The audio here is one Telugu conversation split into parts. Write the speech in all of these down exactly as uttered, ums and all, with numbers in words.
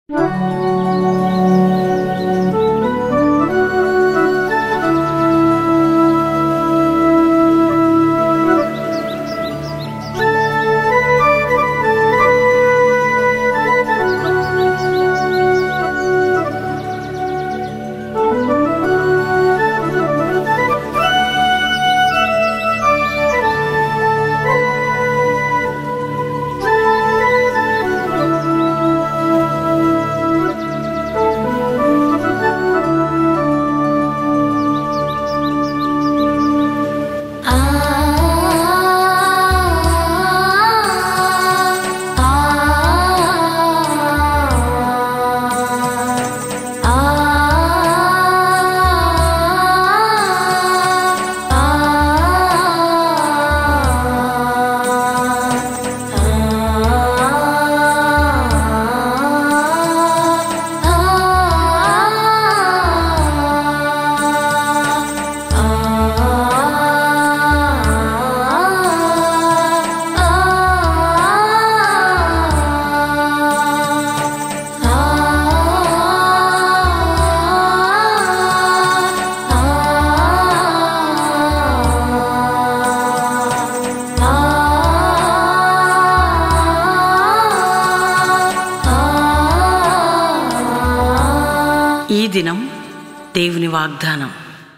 ఈ దినం దేవుని వాగ్దానం.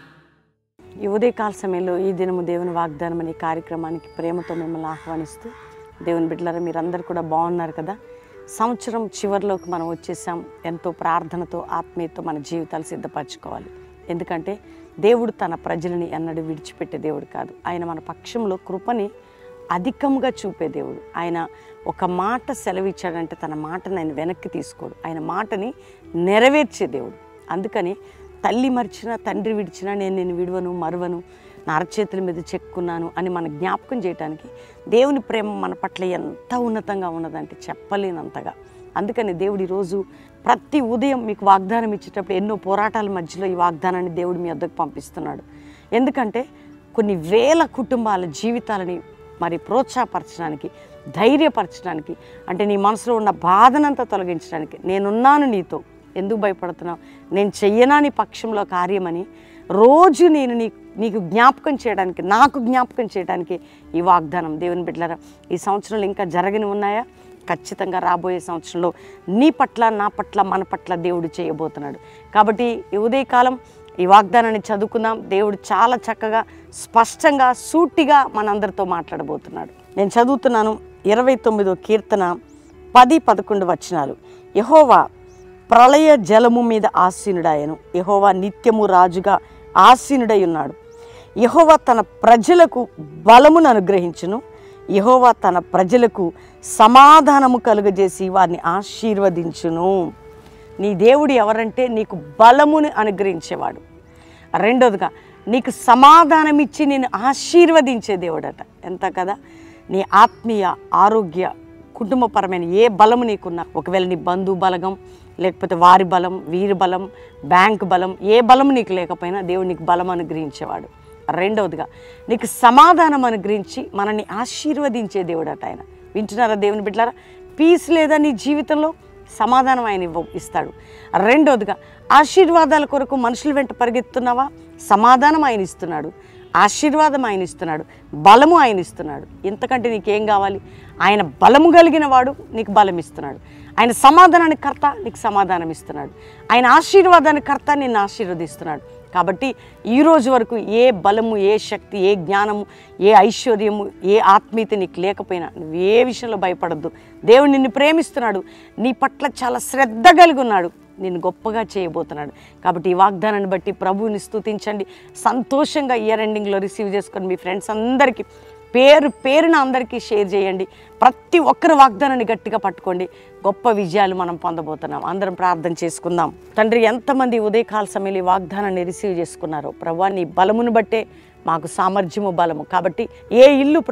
ఈ ఉదయకాల సమయంలో ఈ దినము దేవుని వాగ్దానం అనే కార్యక్రమానికి ప్రేమతో మిమ్మల్ని ఆహ్వానిస్తూ, దేవుని బిడ్డలారా మీరందరూ కూడా బాగున్నారు కదా. సంవత్సరం చివరిలోకి మనం వచ్చేసాం. ఎంతో ప్రార్థనతో ఆత్మీయతో మన జీవితాలు సిద్ధపరచుకోవాలి. ఎందుకంటే దేవుడు తన ప్రజలని ఎన్నడూ విడిచిపెట్టే దేవుడు కాదు. ఆయన మన పక్షంలో కృపని అధికంగా చూపే దేవుడు. ఆయన ఒక మాట సెలవిచ్చాడంటే తన మాటను ఆయన వెనక్కి తీసుకోడు. ఆయన మాటని నెరవేర్చే దేవుడు. అందుకని తల్లి మరిచినా తండ్రి విడిచినా నేను నేను విడువను మరువను, నా అరచేతుల మీద చెక్కున్నాను అని మన జ్ఞాపకం చేయడానికి దేవుని ప్రేమ మన పట్ల ఎంత ఉన్నతంగా ఉన్నదంటే చెప్పలేనంతగా. అందుకని దేవుడు ఈరోజు ప్రతి ఉదయం మీకు వాగ్దానం ఇచ్చేటప్పుడు ఎన్నో పోరాటాల మధ్యలో ఈ వాగ్దానాన్ని దేవుడు మీ వద్దకు పంపిస్తున్నాడు. ఎందుకంటే కొన్ని వేల కుటుంబాల జీవితాలని మరి ప్రోత్సాహపరచడానికి, ధైర్యపరచడానికి, అంటే నీ మనసులో ఉన్న బాధనంతా తొలగించడానికి, నేనున్నాను నీతో, ఎందుకు భయపడుతున్నావు, నేను చెయ్యనా నీ పక్షంలో కార్యమని రోజు నేను నీ నీకు జ్ఞాపకం చేయడానికి, నాకు జ్ఞాపకం చేయడానికి ఈ వాగ్దానం. దేవుని బిడ్డలారా, ఈ సంవత్సరంలో ఇంకా జరగని ఉన్నాయా? ఖచ్చితంగా రాబోయే సంవత్సరంలో నీ పట్ల, నా పట్ల, మన పట్ల దేవుడు చేయబోతున్నాడు. కాబట్టి ఈ ఉదయకాలం ఈ వాగ్దానాన్ని చదువుకుందాం. దేవుడు చాలా చక్కగా, స్పష్టంగా, సూటిగా మనందరితో మాట్లాడబోతున్నాడు. నేను చదువుతున్నాను ఇరవై తొమ్మిదో కీర్తన పది పదకొండు వచనాలు. యెహోవా ప్రళయ జలము మీద ఆసీనుడాయను, యెహోవా నిత్యము రాజుగా ఆసీనుడై ఉన్నాడు. యెహోవా తన ప్రజలకు బలమును అనుగ్రహించును, యెహోవా తన ప్రజలకు సమాధానము కలుగజేసి వారిని ఆశీర్వదించును. నీ దేవుడు ఎవరంటే నీకు బలమును అనుగ్రహించేవాడు. రెండోదిగా నీకు సమాధానం ఇచ్చి నేను ఆశీర్వదించే దేవుడట. ఎంత కదా. నీ ఆత్మీయ, ఆరోగ్య, కుటుంబపరమైన ఏ బలము నీకున్నా, ఒకవేళ నీ బంధు బలగం, లేకపోతే వారి బలం, వీరి బలం, బ్యాంక్ బలం, ఏ బలం నీకు లేకపోయినా దేవుడు నీకు బలం అనుగ్రహించేవాడు. రెండవదిగా నీకు సమాధానం అనుగ్రహించి మనల్ని ఆశీర్వదించే దేవుడట ఆయన. వింటున్నారా దేవుని బిడ్డలారా? పీస్ లేదా నీ జీవితంలో, సమాధానం ఆయన ఇవ్వ ఇస్తాడు. రెండవదిగా ఆశీర్వాదాల కొరకు మనుషుల వెంట పరిగెత్తున్నావా? సమాధానం ఆయన ఇస్తున్నాడు, ఆశీర్వాదం ఆయన ఇస్తున్నాడు, బలము ఆయన ఇస్తున్నాడు. ఇంతకంటే నీకేం కావాలి? ఆయన బలము కలిగిన వాడు నీకు బలం ఇస్తున్నాడు. ఆయన సమాధానానికి కర్త, నీకు సమాధానం ఇస్తున్నాడు. ఆయన ఆశీర్వాదానికి కర్త, నిన్ను ఆశీర్వదిస్తున్నాడు. కాబట్టి ఈరోజు వరకు ఏ బలము, ఏ శక్తి, ఏ జ్ఞానము, ఏ ఐశ్వర్యము, ఏ ఆత్మీయత నీకు లేకపోయినా నువ్వు ఏ విషయంలో భయపడద్దు. దేవుడు నిన్ను ప్రేమిస్తున్నాడు, నీ పట్ల చాలా శ్రద్ధ కలిగి ఉన్నాడు, నిన్ను గొప్పగా చేయబోతున్నాడు. కాబట్టి ఈ వాగ్దానాన్ని బట్టి ప్రభువుని స్తుతించండి. సంతోషంగా ఇయర్ ఎండింగ్లో రిసీవ్ చేసుకొని మీ ఫ్రెండ్స్ అందరికీ పేరు పేరున అందరికీ షేర్ చేయండి. ప్రతి ఒక్కరు వాగ్దానాన్ని గట్టిగా పట్టుకోండి. గొప్ప విజయాలు మనం పొందబోతున్నాం. అందరం ప్రార్థన చేసుకుందాం. తండ్రి, ఎంతమంది ఉదయకాల సమయంలో ఈ వాగ్దానాన్ని రిసీవ్ చేసుకున్నారో ప్రభువా, నీ బలమును బట్టే మాకు సామర్థ్యము, బలము. కాబట్టి ఏ ఇల్లు ప్రభా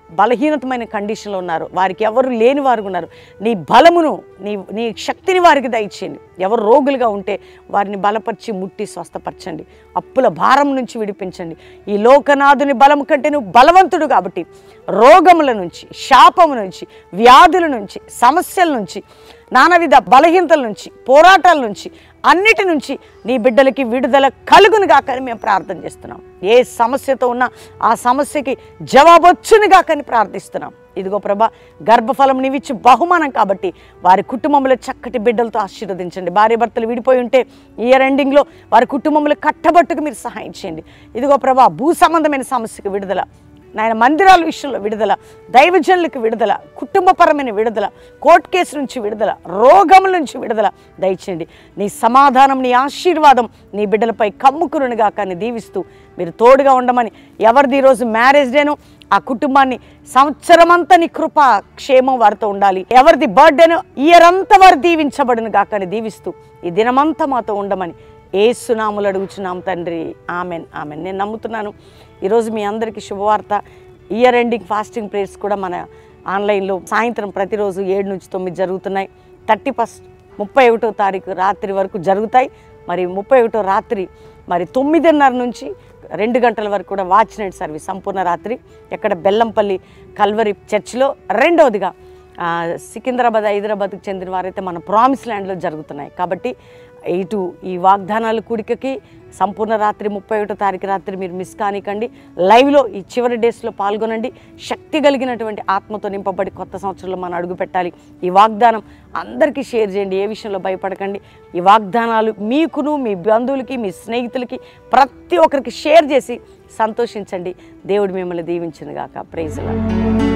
బలహీనతమైన కండిషన్లో ఉన్నారు, వారికి ఎవరు లేని వారు ఉన్నారు, నీ బలమును నీ నీ శక్తిని వారికి దయచేయండి. ఎవరు రోగులుగా ఉంటే వారిని బలపరిచి ముట్టి స్వస్థపరచండి. అప్పుల భారం నుంచి విడిపించండి. ఈ లోకనాథుని బలం కంటే నువ్వు బలవంతుడు కాబట్టి రోగముల నుంచి, శాపము నుంచి, వ్యాధుల నుంచి, సమస్యల నుంచి, నానావిధ బలహీనతల నుంచి, పోరాటాల నుంచి, అన్నిటి నుంచి నీ బిడ్డలకి విడుదల కలుగును గాకని మేము ప్రార్థన చేస్తున్నాం. ఏ సమస్యతో ఉన్నా ఆ సమస్యకి జవాబొచ్చును గాకని ప్రార్థిస్తున్నాం. ఇదిగో ప్రభా, గర్భఫలం నీవిచ్చి బహుమానం కాబట్టి వారి కుటుంబంలో చక్కటి బిడ్డలతో ఆశీర్వదించండి. భార్య భర్తలు విడిపోయి ఉంటే ఇయర్ ఎండింగ్లో వారి కుటుంబంలో కట్టబట్టుకు మీరు సహాయం చేయండి. ఇదిగో ప్రభా, భూ సంబంధమైన సమస్యకు విడుదల, నాయన మందిరాల విషయంలో విడుదల, దైవజనులకు విడుదల, కుటుంబపరమైన విడుదల, కోర్టు కేసు నుంచి విడుదల, రోగముల నుంచి విడుదల దయచేయండి. నీ సమాధానం, నీ ఆశీర్వాదం నీ బిడ్డలపై కమ్ముకురునుగా కానీ దీవిస్తూ మీరు తోడుగా ఉండమని, ఎవరిది ఈరోజు మ్యారేజ్ డేనో ఆ కుటుంబాన్ని సంవత్సరం అంతా నీ కృప క్షేమం వారితో ఉండాలి, ఎవరిది బర్త్డేనో ఇయర్ అంతా వారు దీవించబడును గాకని దీవిస్తూ ఈ దినమంతా మాతో ఉండమని ఏసునాములు అడుగుచున్నాం తండ్రి. Amen amen. నేను నమ్ముతున్నాను ఈరోజు మీ అందరికీ శుభవార్త. ఇయర్ ఎండింగ్ ఫాస్టింగ్ ప్రేయర్స్ కూడా మన ఆన్లైన్లో సాయంత్రం ప్రతిరోజు ఏడు నుంచి తొమ్మిది జరుగుతున్నాయి. థర్టీ ఫస్ట్ ముప్పై ఒకటో తారీఖు రాత్రి వరకు జరుగుతాయి. మరి ముప్పై ఒకటో రాత్రి మరి తొమ్మిదిన్నర నుంచి రెండు గంటల వరకు కూడా వాచ్ నైట్ సర్వీస్ సంపూర్ణ రాత్రి ఎక్కడ బెల్లంపల్లి కల్వరి చర్చ్లో. రెండవదిగా సికింద్రాబాద్, హైదరాబాద్కి చెందిన వారైతే మన ప్రామిస్ ల్యాండ్లో జరుగుతున్నాయి. కాబట్టి ఇటు ఈ వాగ్దానాల కూడికకి సంపూర్ణ రాత్రి ముప్పై ఒకటో తారీఖు రాత్రి మీరు మిస్ కానికండి. లైవ్లో ఈ చివరి డేస్లో పాల్గొనండి. శక్తి కలిగినటువంటి ఆత్మతో నింపబడి కొత్త సంవత్సరంలో మనం అడుగు పెట్టాలి. ఈ వాగ్దానం అందరికీ షేర్ చేయండి. ఏ విషయంలో భయపడకండి. ఈ వాగ్దానాలు మీకును, మీ బంధువులకి, మీ స్నేహితులకి ప్రతి ఒక్కరికి షేర్ చేసి సంతోషించండి. దేవుడు మిమ్మల్ని దీవించును గాక. Praise lord.